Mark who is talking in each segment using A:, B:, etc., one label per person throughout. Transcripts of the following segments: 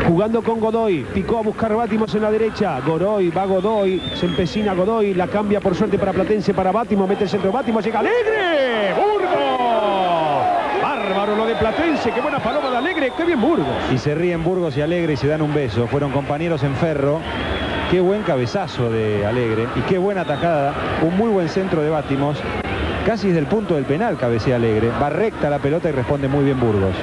A: Jugando con Godoy, picó a buscar Bátimos en la derecha. Va Godoy, se empecina Godoy, la cambia por suerte para Platense, para Bátimos, mete el centro Bátimos, llega Alegre. ¡Burgos! Bárbaro lo de Platense, qué buena paloma de Alegre, qué bien Burgos.
B: Y se ríen Burgos y Alegre y se dan un beso. Fueron compañeros en Ferro. Qué buen cabezazo de Alegre y qué buena atajada. Un muy buen centro de Bátimos. Casi desde el punto del penal cabecea Alegre. Va recta la pelota y responde muy bien Burgos.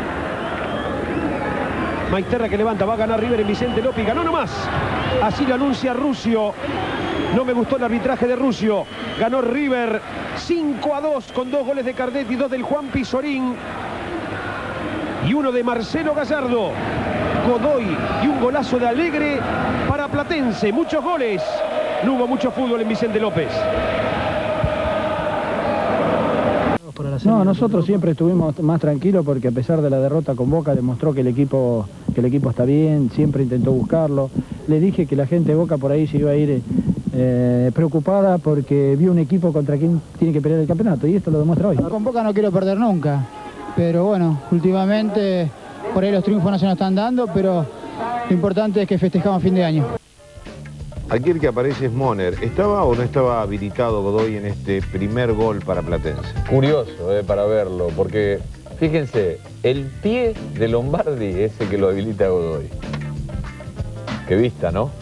A: Maiterra que levanta, va a ganar River en Vicente López, ganó nomás. Así lo anuncia Rusio. No me gustó el arbitraje de Rusio. Ganó River 5-2 con 2 goles de Cardetti, 2 del Juan Pizorín y 1 de Marcelo Gallardo. Godoy y un golazo de Alegre para Platense. Muchos goles. No hubo mucho fútbol en Vicente López.
C: No, nosotros siempre estuvimos más tranquilos porque a pesar de la derrota con Boca demostró que el equipo está bien, siempre intentó buscarlo. Le dije que la gente de Boca por ahí se iba a ir preocupada porque vio un equipo contra quien tiene que pelear el campeonato y esto lo demuestra hoy.
D: Con Boca no quiero perder nunca, pero bueno, últimamente por ahí los triunfos no se nos están dando, pero lo importante es que festejamos fin de año.
E: Aquí el que aparece es Moner. ¿Estaba o no estaba habilitado Godoy en este primer gol para Platense?
F: Curioso para verlo, porque fíjense, el pie de Lombardi es el que lo habilita a Godoy. Qué vista, ¿no?